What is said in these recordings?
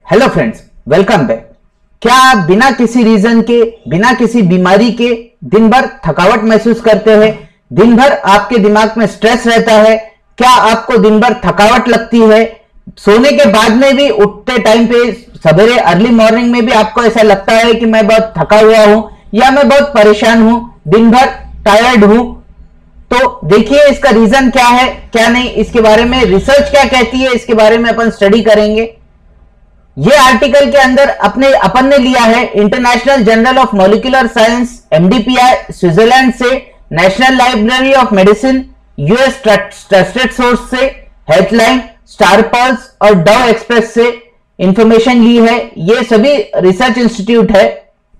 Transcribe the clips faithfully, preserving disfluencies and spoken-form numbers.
Hello friends, welcome back. क्या आप बिना किसी रीजन के, बिना किसी बीमारी के दिन भर थकावट महसूस करते हैं? दिन भर आपके दिमाग में स्ट्रेस रहता है? क्या आपको दिन भर थकावट लगती है? सोने के बाद में भी, उठते टाइम पे, सवेरे अर्ली मॉर्निंग में भी आपको ऐसा लगता है कि मैं बहुत थका हुआ हूं या मैं बहुत परेशान हूं, दिन भर टायर्ड हूं? तो देखिए इसका रीजन क्या है, क्या नहीं, इसके बारे में रिसर्च क्या कहती है, इसके बारे में अपन स्टडी करेंगे। ये आर्टिकल के अंदर अपने अपन ने लिया है international journal of molecular science M D P I Switzerland से, national library of medicine US trusted source से, हेल्थलाइन, स्टार पल्स और डव एक्सप्रेस से इंफॉर्मेशन ली है। ये सभी रिसर्च इंस्टीट्यूट है।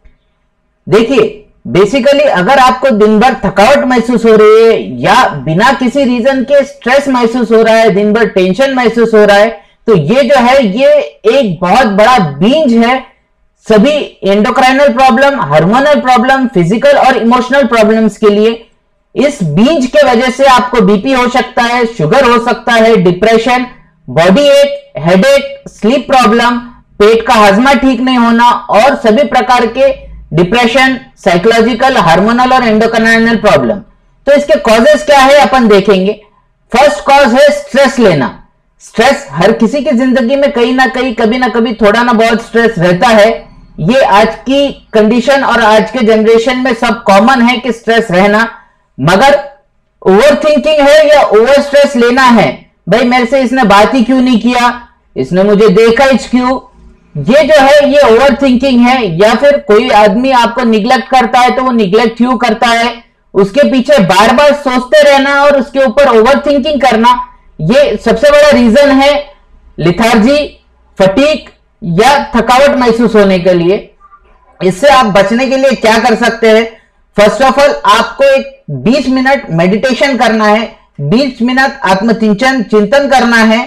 देखिए बेसिकली अगर आपको दिन भर थकावट महसूस हो रही है या बिना किसी रीजन के स्ट्रेस महसूस हो रहा है, दिन भर टेंशन महसूस हो रहा है, तो ये जो है ये एक बहुत बड़ा बीज है सभी endocrinal problem, hormonal problem, physical और इमोशनल प्रॉब्लम्स के लिए। इस बीज के वजह से आपको बीपी हो सकता है, शुगर हो सकता है, depression, body ache, headache, sleep problem, पेट का हाजमा ठीक नहीं होना और सभी प्रकार के डिप्रेशन, साइकोलॉजिकल, हार्मोनल और एंडोक्राइनल प्रॉब्लम। तो इसके कॉजेस क्या है अपन देखेंगे। फर्स्ट कॉज है स्ट्रेस लेना। स्ट्रेस हर किसी की जिंदगी में कहीं ना कहीं, कभी ना कभी, थोड़ा ना बहुत स्ट्रेस रहता है। ये आज की कंडीशन और आज के जनरेशन में सब कॉमन है कि स्ट्रेस रहना, मगर ओवर थिंकिंग है या ओवर स्ट्रेस लेना है। भाई मेरे से इसने बात ही क्यों नहीं किया, इसने मुझे देखा ही क्यों, ये जो है ये ओवर थिंकिंग है। या फिर कोई आदमी आपको निग्लेक्ट करता है तो वो निग्लेक्ट क्यों करता है, उसके पीछे बार बार सोचते रहना और उसके ऊपर ओवर थिंकिंग करना, ये सबसे बड़ा रीजन है लिथार्जी, फटीक या थकावट महसूस होने के लिए। इससे आप बचने के लिए क्या कर सकते हैं? फर्स्ट ऑफ ऑल आपको एक बीस मिनट मेडिटेशन करना है, बीस मिनट आत्मचिंतन चिंतन करना है,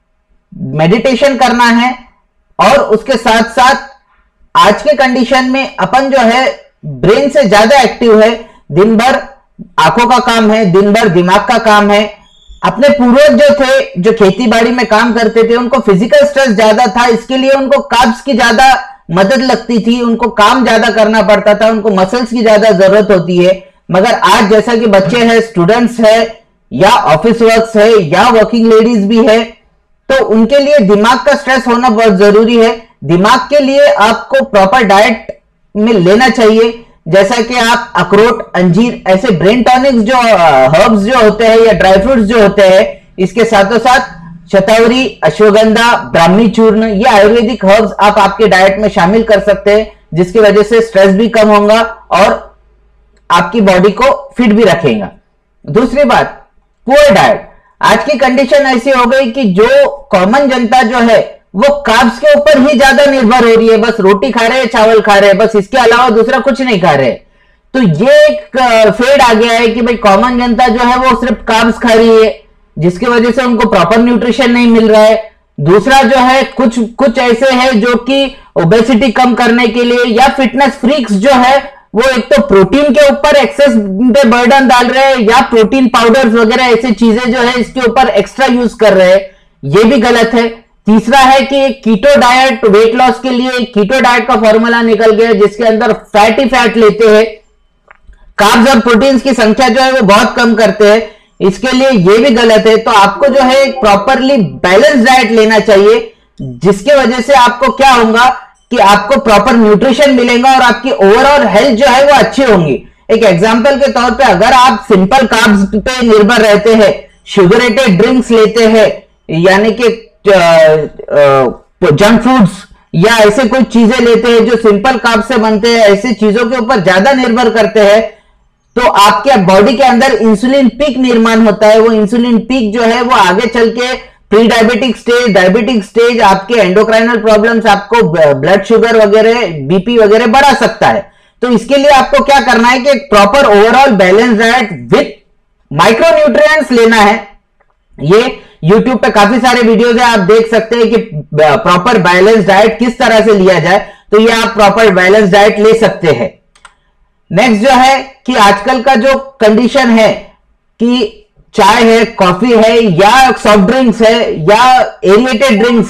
मेडिटेशन करना है। और उसके साथ साथ आज के कंडीशन में अपन जो है ब्रेन से ज्यादा एक्टिव है, दिन भर आंखों का काम है, दिन भर दिमाग का काम है। अपने पूर्वज जो थे, जो खेती बाड़ी में काम करते थे, उनको फिजिकल स्ट्रेस ज्यादा था, इसके लिए उनको कार्ब्स की ज्यादा मदद लगती थी, उनको काम ज्यादा करना पड़ता था, उनको मसल्स की ज्यादा जरूरत होती है। मगर आज जैसा कि बच्चे हैं, स्टूडेंट्स है या ऑफिस वर्क्स है या वर्किंग लेडीज भी है, तो उनके लिए दिमाग का स्ट्रेस होना बहुत जरूरी है। दिमाग के लिए आपको प्रॉपर डाइट में लेना चाहिए, जैसा कि आप अखरोट, अंजीर, ऐसे ब्रेन टॉनिक्स जो हर्ब्स जो होते हैं या ड्राई फ्रूट्स जो होते हैं, इसके साथों साथ शतावरी, अश्वगंधा, ब्राह्मी चूर्ण, ये आयुर्वेदिक हर्ब्स आप आपके डाइट में शामिल कर सकते हैं, जिसकी वजह से स्ट्रेस भी कम होगा और आपकी बॉडी को फिट भी रखेगा। दूसरी बात, पुअर डाइट। आज की कंडीशन ऐसी हो गई कि जो कॉमन जनता जो है वो कार्ब्स के ऊपर ही ज्यादा निर्भर हो रही है, बस रोटी खा रहे हैं, चावल खा रहे हैं, बस इसके अलावा दूसरा कुछ नहीं खा रहे। तो ये एक फेड आ गया है कि भाई कॉमन जनता जो है वो सिर्फ कार्ब्स खा रही है, जिसकी वजह से उनको प्रॉपर न्यूट्रिशन नहीं मिल रहा है। दूसरा जो है कुछ कुछ ऐसे है जो कि ओबेसिटी कम करने के लिए या फिटनेस फ्रीक्स जो है वो एक तो प्रोटीन के ऊपर एक्सेस पे बर्डन डाल रहे हैं या प्रोटीन पाउडर्स वगैरह ऐसी चीजें जो है इसके ऊपर एक्स्ट्रा यूज कर रहे हैं, ये भी गलत है। तीसरा है कि कीटो डाइट, वेट लॉस के लिए कीटो डाइट का फॉर्मूला निकल गया जिसके अंदर फैटी फैट लेते हैं, कार्ब्स और प्रोटीन्स की संख्या जो है वो बहुत कम करते हैं, इसके लिए ये भी गलत है। तो आपको जो है प्रॉपरली बैलेंस डाइट लेना चाहिए, जिसकी वजह से आपको क्या होगा कि आपको प्रॉपर न्यूट्रिशन मिलेगा और आपकी ओवरऑल हेल्थ जो है वो अच्छी होंगी। एक एग्जांपल के तौर पे अगर आप सिंपल कार्ब्स पे निर्भर रहते हैं, शुगरेटेड ड्रिंक्स लेते हैं, यानी कि जंक फूड्स या ऐसे कोई चीजें लेते हैं जो सिंपल कार्ब से बनते हैं, ऐसी चीजों के ऊपर ज्यादा निर्भर करते हैं, तो आपके बॉडी के अंदर इंसुलिन पीक निर्माण होता है। वो इंसुलिन पीक जो है वो आगे चल के pre diabetic stage, diabetic stage, आपके एंडोक्राइनल प्रॉब्लम्स, आपको ब्लड शुगर वगैरह, बीपी वगैरह बढ़ा सकता है। तो इसके लिए आपको क्या करना है कि proper overall balance diet with micro nutrients लेना है। ये यूट्यूब पे काफी सारे वीडियोस है, आप देख सकते हैं कि प्रॉपर बैलेंस डाइट किस तरह से लिया जाए, तो ये आप प्रॉपर बैलेंस डाइट ले सकते हैं। नेक्स्ट जो है कि आजकल का जो कंडीशन है कि चाय है, कॉफी है या सॉफ्ट ड्रिंक्स है या एरिएटेड ड्रिंक्स है,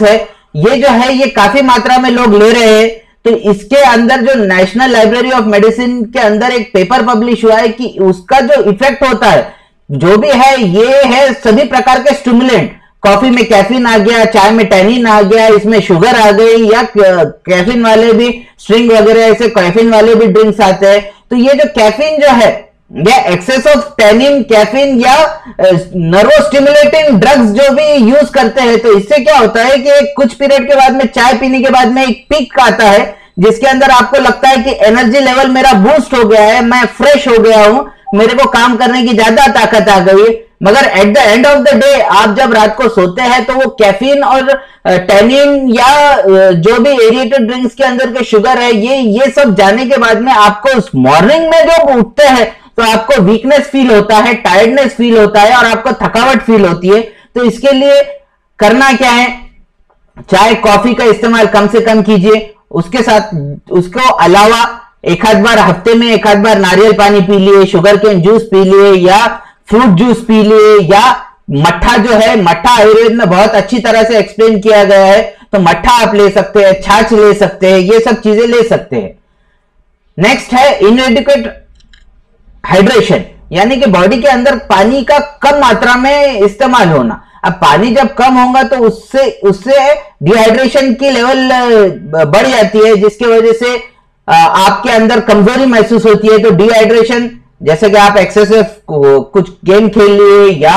ये जो है ये काफी मात्रा में लोग ले रहे हैं। तो इसके अंदर जो नेशनल लाइब्रेरी ऑफ मेडिसिन के अंदर एक पेपर पब्लिश हुआ है कि उसका जो इफेक्ट होता है जो भी है, ये है सभी प्रकार के स्टिमुलेंट। कॉफी में कैफीन आ गया, चाय में टैनिन आ गया, इसमें शुगर आ गई, या कैफीन वाले भी स्ट्रिंग वगैरह ऐसे कैफीन वाले भी ड्रिंक्स आते हैं। तो ये जो कैफीन जो है, या एक्सेस ऑफ टैनिन, कैफीन या नर्वो स्टिमुलेटिंग ड्रग्स जो भी यूज करते हैं, तो इससे क्या होता है कि कुछ पीरियड के बाद में, चाय पीने के बाद में एक पीक आता है जिसके अंदर आपको लगता है कि एनर्जी लेवल मेरा बूस्ट हो गया है, मैं फ्रेश हो गया हूं, मेरे को काम करने की ज्यादा ताकत आ गई है। मगर at the end of the day आप जब रात को सोते हैं तो वो कैफीन और टैनिन या जो भी एरिएटेड ड्रिंक्स के अंदर के शुगर है, ये ये सब जाने के बाद में आपको मॉर्निंग में जब उठते हैं तो आपको वीकनेस फील होता है, टायर्डनेस फील होता है और आपको थकावट फील होती है। तो इसके लिए करना क्या है, चाय कॉफी का इस्तेमाल कम से कम कीजिए। उसके साथ उसको अलावा एक आध बार हफ्ते में एक आध बार नारियल पानी पी लिए, शुगर केन जूस पी लिए, या फ्रूट जूस पी लिए, या मट्ठा जो है, मट्ठा आयुर्वेद में बहुत अच्छी तरह से एक्सप्लेन किया गया है, तो मट्ठा आप ले सकते हैं, छाछ ले सकते हैं, ये सब चीजें ले सकते हैं। नेक्स्ट है इनएडिक्वेट हाइड्रेशन, यानी कि बॉडी के अंदर पानी का कम मात्रा में इस्तेमाल होना। अब पानी जब कम होगा तो उससे उससे डिहाइड्रेशन की लेवल बढ़ जाती है, जिसकी वजह से आपके अंदर कमजोरी महसूस होती है। तो डिहाइड्रेशन, जैसे कि आप एक्सेसिव कुछ गेम खेल लिए, या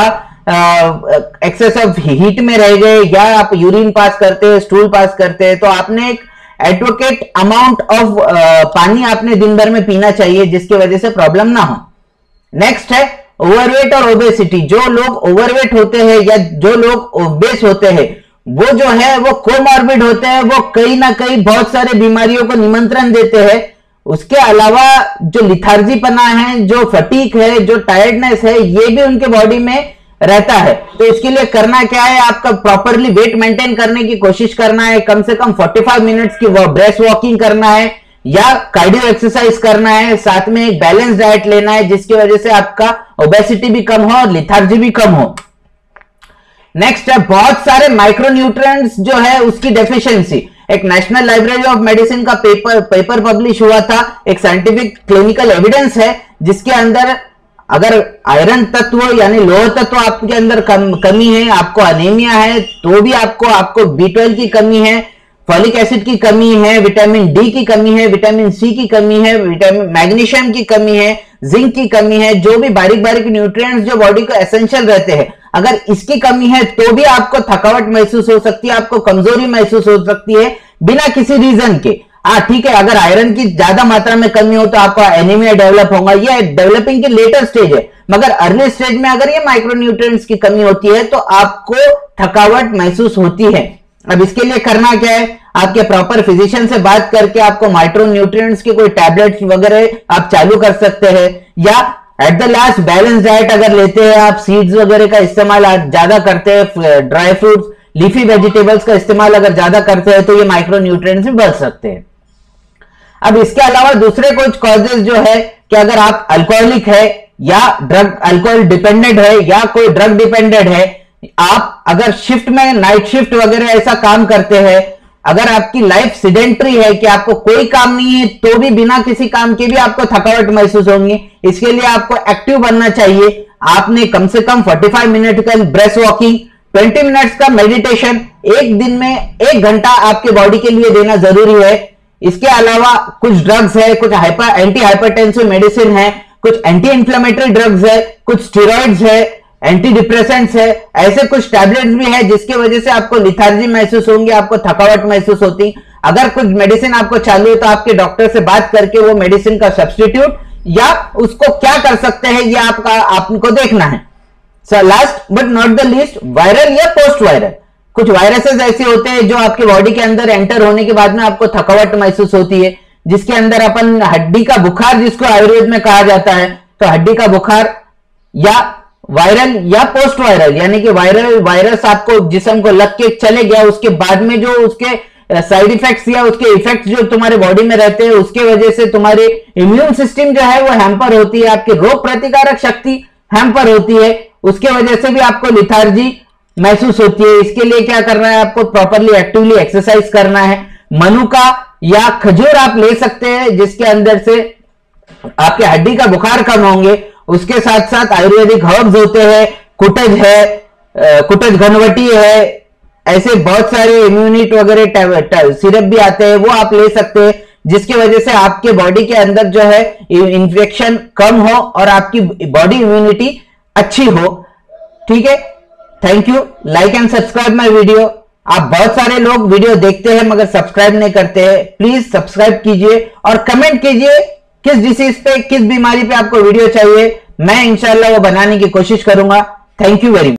एक्सेसिव हीट में रह गए, या आप यूरिन पास करते हैं, स्टूल पास करते हैं, तो आपने एक एडवोकेट अमाउंट ऑफ पानी आपने दिन भर में पीना चाहिए, जिसकी वजह से प्रॉब्लम ना हो। नेक्स्ट है ओवरवेट और ओबेसिटी। जो लोग ओवरवेट होते हैं या जो लोग ओबेस होते हैं, वो जो है वो कोमॉर्बिड होते हैं, वो कहीं ना कहीं बहुत सारे बीमारियों को निमंत्रण देते हैं। उसके अलावा जो लिथार्जीपना है, जो फटीक है, जो टायर्डनेस है, ये भी उनके बॉडी में रहता है। तो इसके लिए करना क्या है, आपका प्रॉपरली वेट मेंटेन करने की कोशिश करना है, कम से कम पैंतालीस मिनट्स की ब्रेस्ट वॉकिंग करना है या कार्डियो एक्सरसाइज करना है, साथ में एक बैलेंस डाइट लेना है, जिसकी वजह से आपका ओबेसिटी भी कम हो और लिथार्जी भी कम हो। नेक्स्ट है बहुत सारे माइक्रोन्यूट्रिएंट्स जो है उसकी डेफिशिएंसी। एक नेशनल लाइब्रेरी ऑफ मेडिसिन का पेपर पेपर पब्लिश हुआ था, एक साइंटिफिक क्लिनिकल एविडेंस है, जिसके अंदर अगर आयरन तत्व यानी लोह तत्व आपके अंदर कम, कमी है, आपको अनीमिया है, तो भी आपको आपको बी ट्वेल्व की कमी है, फॉलिक एसिड की कमी है, विटामिन डी की कमी है, विटामिन सी की कमी है, विटामिन मैग्नीशियम की कमी है, जिंक की कमी है, जो भी बारीक बारीक न्यूट्रिएंट्स जो बॉडी को एसेंशियल रहते हैं, अगर इसकी कमी है तो भी आपको थकावट महसूस हो सकती है, आपको कमजोरी महसूस हो सकती है बिना किसी रीजन के। हाँ ठीक है, अगर आयरन की ज्यादा मात्रा में कमी हो तो आपको एनीमिया डेवलप होगा, ये डेवलपिंग की लेटर स्टेज है। मगर अर्ली स्टेज में अगर ये माइक्रोन्यूट्रिएंट्स की कमी होती है तो आपको थकावट महसूस होती है। अब इसके लिए करना क्या है, आपके प्रॉपर फिजिशियन से बात करके आपको माइक्रोन्यूट्रिएंट्स के कोई टैबलेट्स वगैरह आप चालू कर सकते हैं, या at the last balance diet अगर लेते हैं आप, सीड्स वगैरह का इस्तेमाल ज्यादा करते हैं, ड्राई फ्रूट्स, लीफी वेजिटेबल्स का इस्तेमाल अगर ज्यादा करते हैं तो ये माइक्रोन्यूट्रिएंट्स भी बढ़ सकते हैं। अब इसके अलावा दूसरे कुछ कॉजेज जो है कि अगर आप अल्कोहलिक है या ड्रग अल्कोहल डिपेंडेंट है या कोई ड्रग डिपेंडेंट है, आप अगर शिफ्ट में नाइट शिफ्ट वगैरह ऐसा काम करते हैं, अगर आपकी लाइफ सिडेंटरी है कि आपको कोई काम नहीं है तो भी बिना किसी काम के भी आपको थकावट महसूस होगी, इसके लिए आपको एक्टिव बनना चाहिए। आपने कम से कम पैंतालीस मिनट का ब्रेस्ट वॉकिंग, बीस मिनट्स का मेडिटेशन एक दिन में एक घंटा आपके बॉडी के लिए देना जरूरी है। इसके अलावा कुछ ड्रग्स है, कुछ हाइपर एंटी हाइपरटेंसिव मेडिसिन है, कुछ एंटी इंफ्लेमेटरी ड्रग्स है, कुछ स्टेरॉइड्स है, एंटी डिप्रेसेंट्स है, ऐसे कुछ टैबलेट्स भी है जिसकी वजह से आपको लिथार्जी महसूस होंगी, आपको थकावट महसूस होती। अगर कुछ मेडिसिन आपको चालू है तो आपके डॉक्टर से बात करके वो मेडिसिन का सब्स्टिट्यूट या उसको क्या कर सकते हैं ये आपका आपको देखना है। So last but not the least, viral या पोस्ट वायरल, कुछ वायरसेस ऐसे होते हैं जो आपके बॉडी के अंदर एंटर होने के बाद में आपको थकावट महसूस होती है, जिसके अंदर अपन हड्डी का बुखार जिसको आयुर्वेद में कहा जाता है, तो हड्डी का बुखार या वायरल या पोस्ट वायरल, यानी कि वायरल वायरस आपको जिस्म को लग के चले गया, उसके बाद में जो उसके साइड इफेक्ट्स या उसके इफेक्ट्स जो तुम्हारे बॉडी में रहते हैं, उसके वजह से तुम्हारी इम्यून सिस्टम जो है वो हैम्पर होती है, आपकी रोग प्रतिकारक शक्ति हैम्पर होती है, उसके वजह से भी आपको लिथार्जी महसूस होती है। इसके लिए क्या करना है, आपको प्रॉपरली एक्टिवली एक्सरसाइज करना है। मनुका या खजूर आप ले सकते हैं, जिसके अंदर से आपके हड्डी का बुखार कम होंगे। उसके साथ साथ आयुर्वेदिक हर्ब्स होते हैं, कुटज है, कुटज घनवटी है, ऐसे बहुत सारे इम्यूनिट वगैरह सिरप भी आते हैं, वो आप ले सकते हैं, जिसकी वजह से आपके बॉडी के अंदर जो है इन्फेक्शन कम हो और आपकी बॉडी इम्यूनिटी अच्छी हो। ठीक है, thank you. Like and subscribe my video. आप बहुत सारे लोग वीडियो देखते हैं मगर सब्सक्राइब नहीं करते हैं, प्लीज सब्सक्राइब कीजिए और कमेंट कीजिए किस डिसीज पे, किस बीमारी पे आपको वीडियो चाहिए। मैं इंशाल्लाह वो बनाने की कोशिश करूंगा। Thank you very much.